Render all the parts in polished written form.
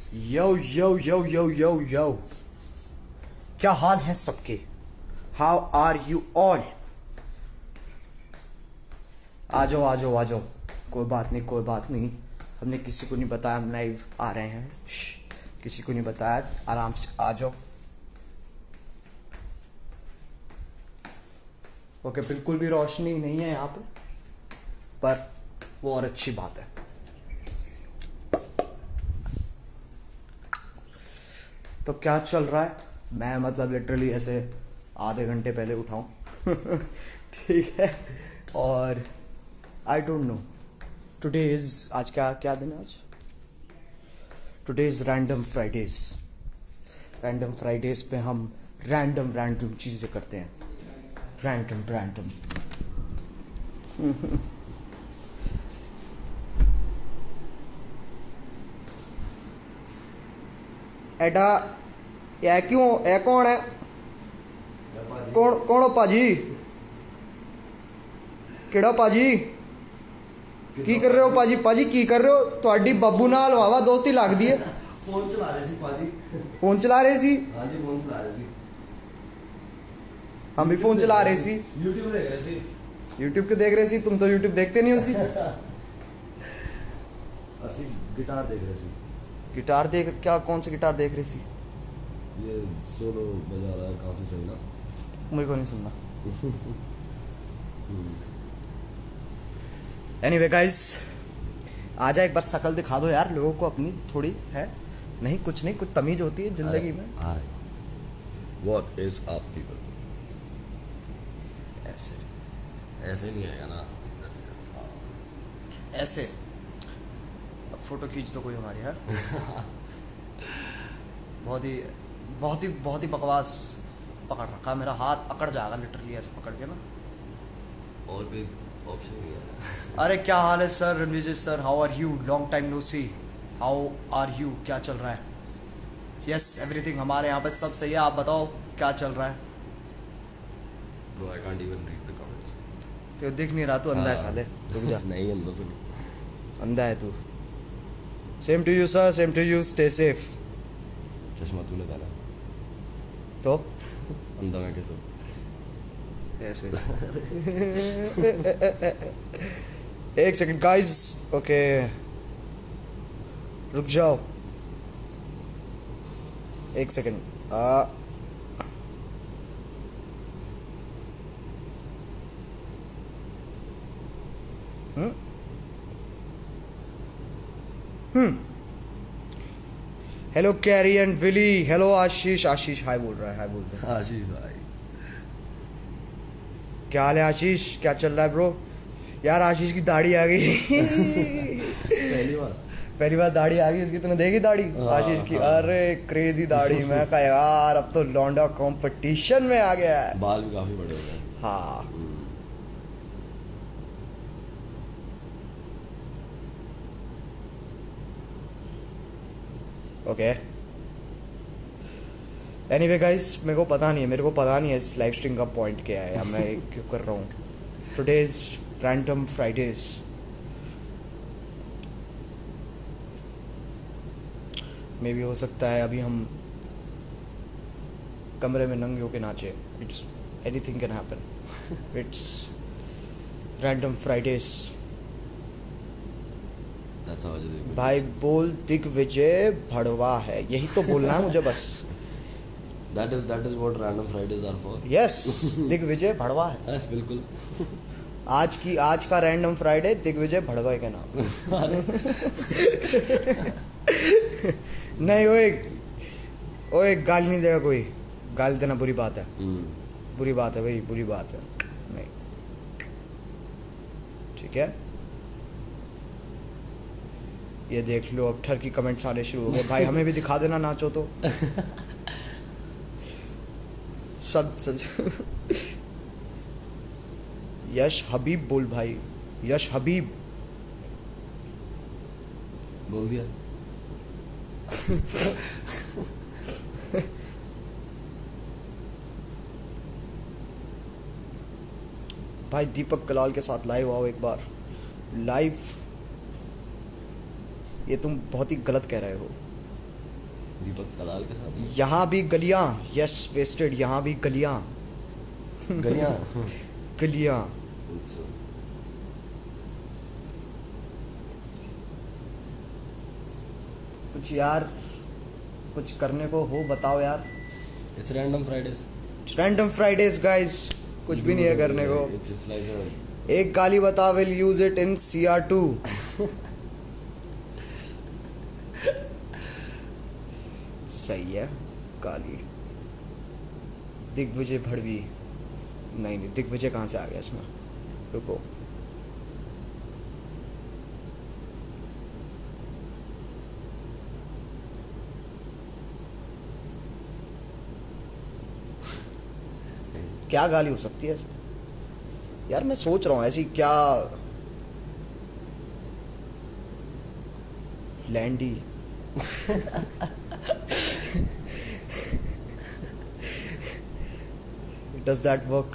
यो यो यो यो यो यो, क्या हाल है सबके? How are you all? आ जाओ आ जाओ आ जाओ, कोई बात नहीं कोई बात नहीं। हमने किसी को नहीं बताया हम लाइव आ रहे हैं, किसी को नहीं बताया, आराम से आ जाओ। ओके, बिल्कुल भी रोशनी नहीं है यहाँ पर वो और अच्छी बात है। तो क्या चल रहा है? मैं मतलब लिटरली ऐसे आधे घंटे पहले उठाऊं ठीक है। और I don't know today is, आज क्या क्या दिन है आज? Today is random Fridays. Random Fridays पे हम रैंडम चीज़ें करते हैं। रैंडम एडा ये क्यों, ये कौन है? कौन कौन हो पाजी? केड़ा पाजी? की कर रहे हो पाजी? पाजी की कर रहे हो? ਤੁਹਾਡੀ ਬੱਬੂ ਨਾਲ ਵਾਵਾ ਦੋਸਤੀ ਲੱਗਦੀ ਹੈ। फोन चला रहे सी पाजी। फोन चला रहे सी? हाँ जी फोन चला रहे सी। हम भी फोन चला रहे सी। यूट्यूब देख रहे सी। यूट्यूब के देख रहे सी? तुम तो यूट्यूब देखते नहीं हो सी। असि गिटार देख रहे सी। गिटार देख, क्या कौन सी गिटार देख रही सी? ये सोलो बजा रहा है काफी सही ना। मुझे को नहीं सुनना। एनीवे गाइस, आ जा एक बार शक्ल दिखा दो यार लोगों को अपनी, थोड़ी है नहीं, कुछ नहीं, कुछ तमीज होती है जिंदगी में। What is up people? ऐसे ऐसे नहीं आएगा ना, ऐसे। अब फोटो खींच दो कोई हमारी यार। बहुत ही बकवास पकड़ रखा, मेरा हाथ अकड़ जाएगा लिटरली ऐसे पकड़ के ना। और कोई ऑप्शन नहीं है। अरे क्या हाल है sir? Ranvijay sir, how are you? Long time no see, how are you? क्या चल रहा है? यस एवरीथिंग, हमारे यहाँ पे सब सही है। आप बताओ क्या चल रहा है? Bro, I can't even read the comments. तो दिख नहीं रहा, तू अंधा है साले, रुक जा। नहीं अंधा तो नहीं। अंधा है तू। Same to you sir, same to you, stay safe. चश्मा तूने पहना तो अंधा मैं कैसे? ऐसे। एक सेकंड गाइस, ओके रुक जाओ एक second. Hello Carry and Willy, hello Ashish. Ashish hi बोल रहा है, हाय बोल रहा है। आशीष भाई क्या हाल है आशीष? क्या चल रहा है ब्रो? यार आशीष की दाढ़ी आ गई। पहली बार दाढ़ी आ गई उसकी। तूने देखी दाढ़ी आशीष की? अरे क्रेजी दाढ़ी। मैं कहा यार अब तो लौंडा कंपटीशन में आ गया है। बाल भी काफी बड़े हो गए। हाँ ओके। एनीवे गाइस, मेरे को पता नहीं है इस लाइव स्ट्रीम का पॉइंट क्या है या मैं क्यों कर रहा हूँ। Today is random Fridays. मे भी हो सकता है अभी हम कमरे में नंगे होके नाचे। It's anything can happen. It's random Fridays. भाई बोल दिग्विजय भड़वा है, यही तो बोलना है मुझे बस। That is what random Fridays are for. Yes Digvijay भड़वा है। बिल्कुल। आज का रैंडम फ्राइडे दिग्विजय भड़वा के नाम। नहीं ओए गाली नहीं देगा कोई। गाली देना बुरी बात है। बुरी बात है भाई, बुरी बात है। नहीं ठीक है। ये देख लो अब ठर की कमेंट्स आने शुरू हो गए। भाई हमें भी दिखा देना नाचो तो। सब यश हबीब बोल भाई, यश हबीब बोल दिया। भाई दीपक कलाल के साथ लाइव आओ एक बार। लाइव ये तुम बहुत ही गलत कह रहे हो। दीपक कलाल के साथ यहाँ भी गलियां, यस वेस्टेड, यहाँ भी गलियां गलियां। गलियां। कुछ यार, कुछ करने को हो बताओ यार। It's random Fridays. Random Fridays guys, कुछ भी नहीं है करने को। इट्स लाइक एक गाली बता, will use it in CR2। सही है गाली। दिग्विजय भड़वी, नहीं नहीं, दिग्विजय कहाँ से आ गया इसमें, रुको। क्या गाली हो सकती है ऐसे? यार मैं सोच रहा हूँ ऐसी क्या। लैंडी। Does that work?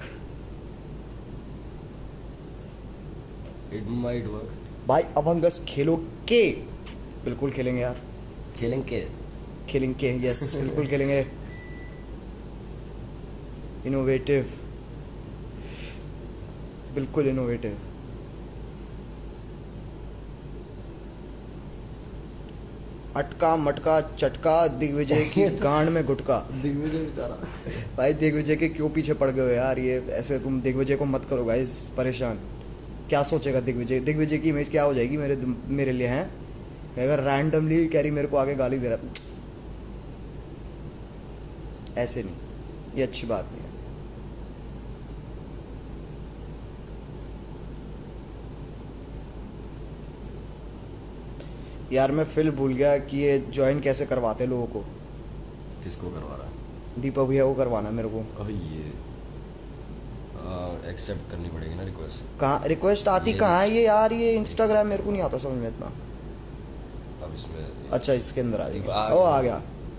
It might work. भाई अमंग अस खेलोगे? बिल्कुल खेलेंगे यार। खेलेंगे। खेलेंगे, यस बिल्कुल खेलेंगे। इनोवेटिव, बिल्कुल इनोवेटिव। अटका मटका चटका, दिग्विजय की गांड में गुटका। दिग्विजय बेचारा। भाई दिग्विजय के क्यों पीछे पड़ गए हो यार? ये ऐसे तुम दिग्विजय को मत करो गाइस परेशान। क्या सोचेगा दिग्विजय? दिग्विजय की इमेज क्या हो जाएगी मेरे लिए हैं? अगर रैंडमली कैरी मेरे को आगे गाली दे रहा, ऐसे नहीं, ये अच्छी बात नहीं है। यार मैं फिल भूल गया कि ये ज्वाइन कैसे करवाते हैं लोगों को। किसको करवा रहा है? दीपक भैया को करवाना है मेरे को। ओह ये एक्सेप्ट करनी पड़ेगी ना रिक्वेस्ट। कहाँ रिक्वेस्ट आती कहाँ है ये यार? ये इंस्टाग्राम मेरे को नहीं आता समझ में इतना। अब इसमें अच्छा इसके अंदर आ दीपक जाएगा। ओ आ गया।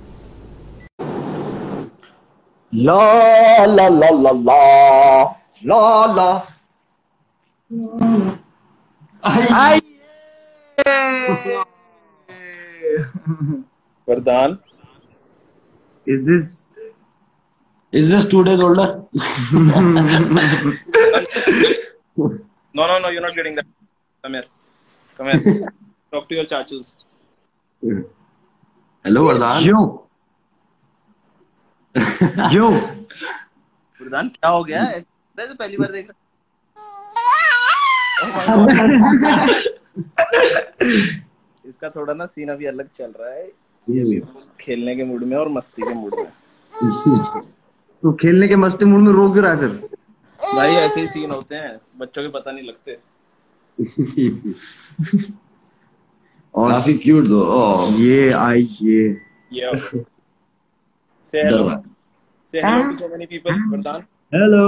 ला ला ला ला ला ला ला। आई वरदान, is this 2 days older? no, you're not getting that. Come here. Talk to your chachus. Hello वरदान। यो वरदान क्या हो गया? ऐसे पहली बार देख रहा। इसका थोड़ा ना सीन अभी अलग चल रहा है, खेलने के मूड में और मस्ती के मूड में। तो खेलने के मस्ती मूड में रो क्यों रहा है फिर? भाई ऐसे ही सीन होते हैं, बच्चों के पता नहीं लगते। और काफी क्यूट दो। ये आई ये say hello to so many people. Vardaan hello.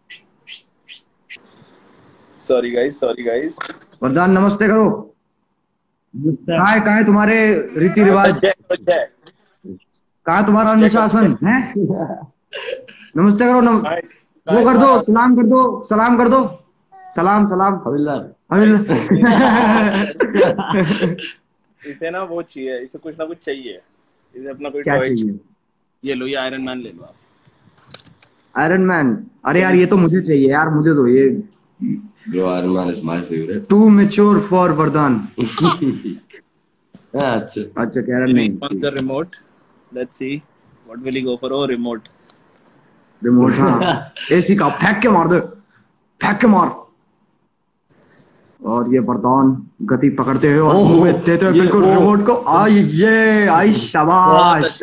sorry guys वरदान नमस्ते करो। कहाँ है तुम्हारे रीति रिवाज? कहाँ तुम्हारा अनुशासन है? नमस्ते करो। वो कर दो, सलाम कर दो। सलाम हविलदार। इसे ना वो चाहिए, इसे कुछ ना कुछ चाहिए। इसे अपना कोई क्या टॉय चाहिए? ये लो, ये आयरन मैन ले लो आप। Iron Man? अरे यार ये तो मुझे चाहिए यार, मुझे दो ये। Bro, Iron Man is my favorite. Too mature for Vardaan. अच्छा कह रहा नहीं। Wants the remote. Let's see what will he go for. Oh, remote. Remote. हाँ एसी का फेंक के मार। और ये वरदान गति पकड़ते हैं और मुंह में देते हैं बिल्कुल रिमोट को। आई शाबाश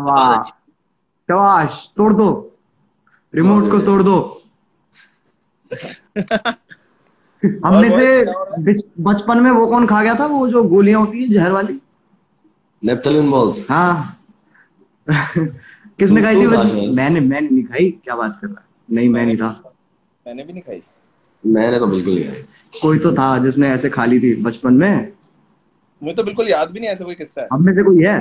तोड़ दो रिमोट को, तोड़ दो। हमने से बचपन में वो कौन खा गया था, वो जो गोलियां होती है जहर वाली? Naphthalene balls. हाँ। किसने खाई थी? मैंने नहीं खाई। क्या बात कर रहा है? नहीं मैं नहीं था। मैंने भी नहीं खाई। मैंने तो बिल्कुल नहीं खाई। कोई तो था जिसने ऐसे खा ली थी बचपन में। मुझे तो बिल्कुल याद भी नहीं ऐसा कोई किस्सा है। हम में से कोई है?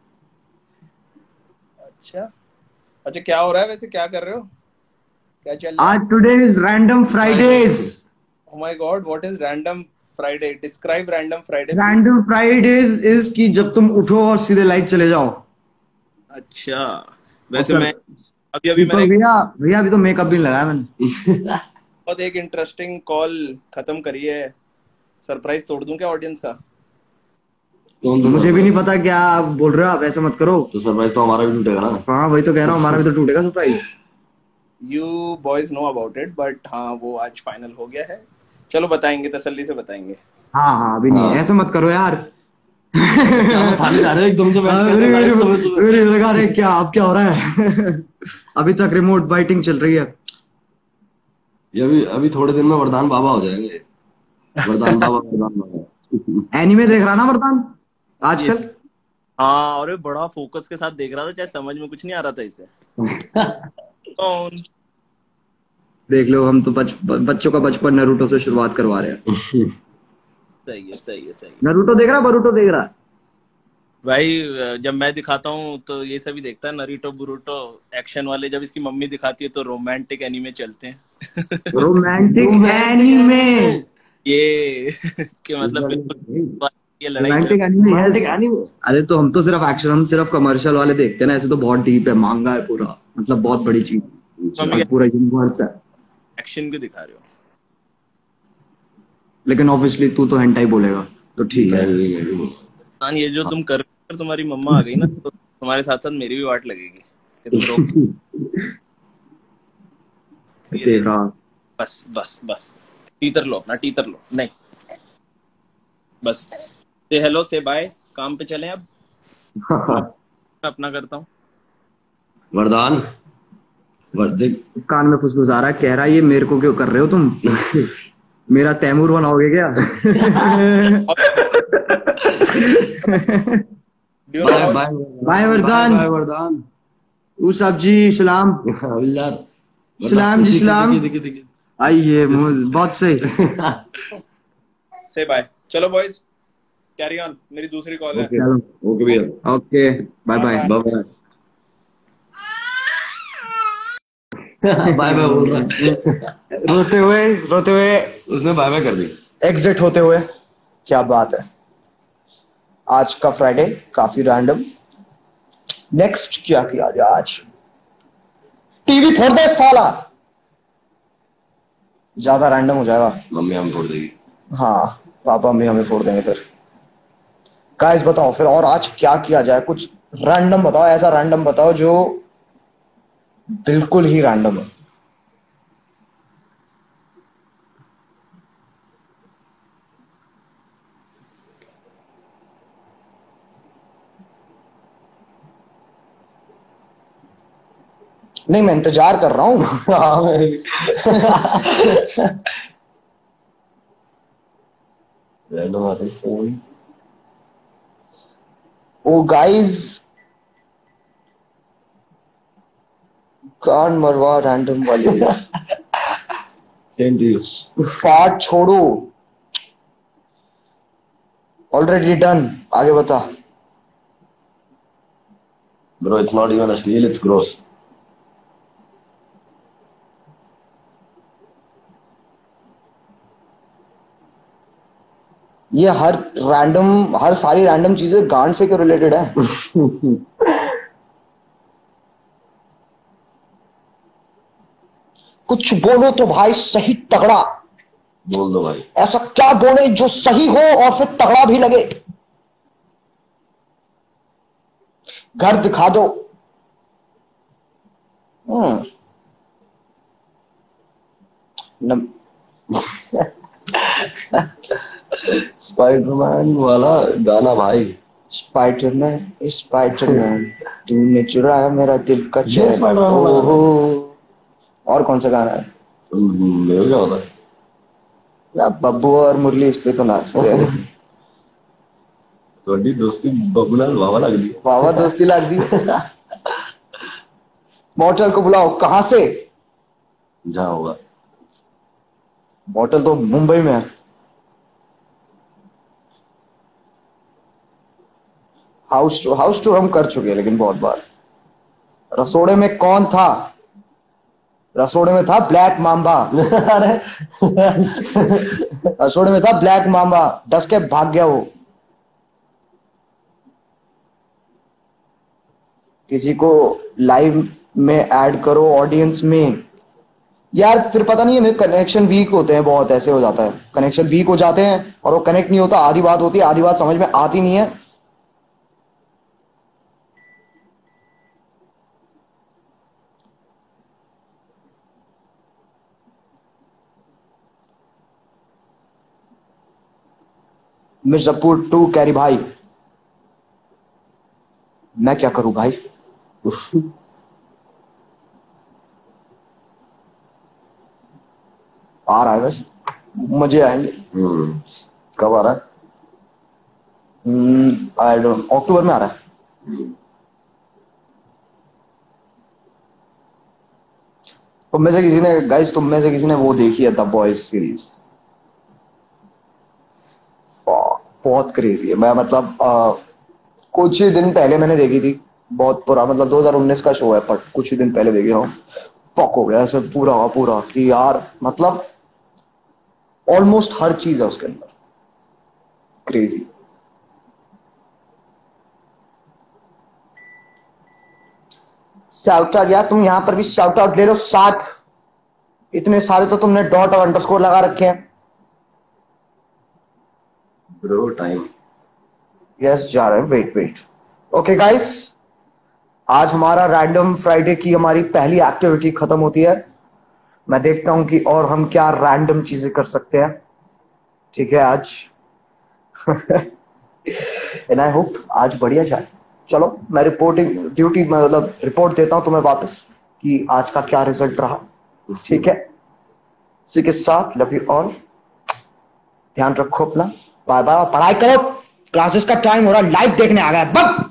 अच्छा क्या हो रहा है वैसे? क्या कर रहे हो? क्या चल रहा है? आज today is random Fridays. Oh my God, what is random Friday? Describe random Friday. Random Fridays is कि जब तुम उठो और सीधे लाइव चले जाओ। अच्छा, और वैसे सर मैं अभी दीपक मैंने भैया भैया अभी तो मेकअप भी नहीं लगाया मैंने। बहुत एक इंटरेस्टिंग कॉल खत्म करी है। सरप्राइज तोड़ दूं क्या ऑडियंस का? कौन सा मुझे भी नहीं सरप्राइज? पता क्या आप बोल रहे हो, आप ऐसा मत करो। तो सरप्राइज तो हमारा भी टूटेगा ना। हाँ वही तो कह रहा हूँ, हमारा भी तो टूटेगा surprise. You boys know about it, but हाँ वो आज फाइनल हो गया है। चलो बताएंगे, तसल्ली से बताएंगे। हाँ हाँ अभी नहीं, हाँ ऐसा मत करो यार। क्या हम थाने जा रहे हैं एकदम से बैठ के मेरी लाइव सुबह मेरी सुबह। मेरी लगा रहे क्या, अब क्या हो रहा है? अभी तक रिमोट बाइटिंग चल रही है। ये अभी अभी थोड़े दिन में वरदान बाबा हो जाएंगे। वरदान बाबा। एनीमे देख रहा ना वरदान ये आजकल? हाँ, और ये बड़ा फोकस के साथ देख रहा था, चाहे समझ में कुछ नहीं आ रहा था इसे। कौन? देख लो, हम तो बच्चों का बचपन नरूटो से शुरुआत करवा रहे हैं। सही है, सही है, सही है। नरूटो देख रहा, बरूटो देख रहा? भाई जब मैं दिखाता हूँ तो ये सभी देखता है, नरीटो बुरुटो एक्शन वाले। जब इसकी मम्मी दिखाती है तो रोमांटिक एनीमे चलते हैं। Romantic anime. ये कि मतलब बिल्कुल ये लड़ाई झगड़ा। Romantic anime, romantic yes. Anime. अरे तो हम तो सिर्फ एक्शन, हम सिर्फ कमर्शियल वाले देखते हैं ना, ऐसे तो बहुत डीप है, मांगा है पूरा, मतलब बहुत बड़ी चीज, मम्मी पूरा यूनिवर्स है। एक्शन क्यों दिखा रहे हो? लेकिन ऑब्वियसली तू तो हेंटाई बोलेगा, तो ठीक है। हाँ, ये जो तुम कर रहे हो, अगर तुम्हारी मम्मा आ गई ना तो तुम्हारे साथ साथ मेरी भी वाट लगेगी कि तुम रोक ये देख दे। रहा। बस बस बस, टीतर लो अपना, टीतर लो। नहीं, बस से हेलो से बाय, काम पे चलें अब। मैं अपना करता हूँ। वरदान देख। कान में फुसफुस आ रहा है, कह रहा है ये मेरे को क्यों कर रहे हो तुम? मेरा तैमूर बनाओगे क्या? Do you know bye how- bye bye Vardaan. Bye Vardaan. ऊ साहब जी सलाम। यार सलाम जी सलाम। देखिए आइए बहुत सही। से बाय। चलो बॉयज, कैरी ऑन, मेरी दूसरी कॉल है। चलो ओके भैया। Okay bye bye. Bye bye. Bye bye बोल रहा है। रोते हुए उसने बाय बाय कर दी। एग्जिट होते हुए। क्या बात है, आज का फ्राइडे काफी रैंडम। नेक्स्ट क्या किया जाए आज? टीवी फोड़ दे साला, ज्यादा रैंडम हो जाएगा। मम्मी हम फोड़ देगी। हाँ पापा मम्मी हमें फोड़ देंगे फिर। गाइस बताओ फिर, और आज क्या किया जाए? कुछ रैंडम बताओ, ऐसा रैंडम बताओ जो बिल्कुल ही रैंडम है। नहीं मैं इंतजार कर रहा हूँ। रैंडम आते फोन। ओ गाइस, कान मरवा रैंडम वाली। Same to you. फाट छोड़ो, ऑलरेडी डन। आगे बता। ब्रो इट्स नॉट इवन अश्लील, इट्स ग्रोस। ये हर सारी रैंडम चीजें गांड से क्यों रिलेटेड है? कुछ बोलो तो भाई सही तगड़ा। बोल दो भाई। ऐसा क्या बोले जो सही हो और फिर तगड़ा भी लगे? घर दिखा दो। स्पाइडरमैन वाला गाना भाई। स्पाइडरमैन तूने चुराया मेरा दिल का ये चैन। स्पाइडरमैन वाला ओहो, और कौन सा गाना है? मेरे क्या होता है? यार बब्बू और मुरली इस पे तो नाचते हैं। थोड़ी दोस्ती बबूलाल बाबा लग दी। वाह दोस्ती लग दी। मॉर्टल को बुलाओ। कहां से? जहाँ होगा। मॉर्टल तो मुंबई में है। हाउस टूर हम कर चुके हैं लेकिन बहुत बार। रसोड़े में कौन था? रसोड़े में था ब्लैक मांबा। अरे रसोड़े में था ब्लैक मांबा, डस के भाग गया वो। किसी को लाइव में ऐड करो ऑडियंस में। यार फिर पता नहीं है, मेरे कनेक्शन वीक होते हैं, बहुत ऐसे हो जाता है, कनेक्शन वीक हो जाते हैं और वो कनेक्ट नहीं होता, आधी बात होती है, आधी बात समझ में आती नहीं है। मिर्जापुर 2 कैरी भाई, मैं क्या करूं भाई। उफ। आ रहा है बस, मजे आएंगे। कब आ रहा है? आई डोंट, अक्टूबर में आ रहा है। तुम में से किसी ने, गाइस तुम में से किसी ने वो देखी है द बॉयज सीरीज? बहुत क्रेजी है। मैं मतलब कुछ ही दिन पहले मैंने देखी थी, बहुत पुराना, मतलब 2019 का शो है, पर कुछ ही दिन पहले देखी हूँ। पक हो गया ऐसे पूरा का पूरा कि यार मतलब ऑलमोस्ट हर चीज है उसके अंदर, क्रेजी। शाउट आउट यार, तुम यहां पर भी शाउट आउट ले लो साथ, इतने सारे तो तुमने डॉट और अंडरस्कोर लगा रखे हैं। Bro time. यस जा रहे हैं, वेट वेट। ओके गाइस, आज हमारा रैंडम फ्राइडे की हमारी पहली एक्टिविटी खत्म होती है। मैं देखता हूं कि और हम क्या रैंडम चीजें कर सकते हैं। ठीक है आज एंड आई होप आज बढ़िया जाए। चलो मैं रिपोर्टिंग ड्यूटी, मतलब रिपोर्ट देता हूं तुम्हें वापस कि आज का क्या रिजल्ट रहा। ठीक है, इसी के साथ लव यू ऑल, ध्यान रखो अपना, बाय बाय, पढ़ाई करो, क्लासेस का टाइम हो रहा, लाइव देखने आ गया।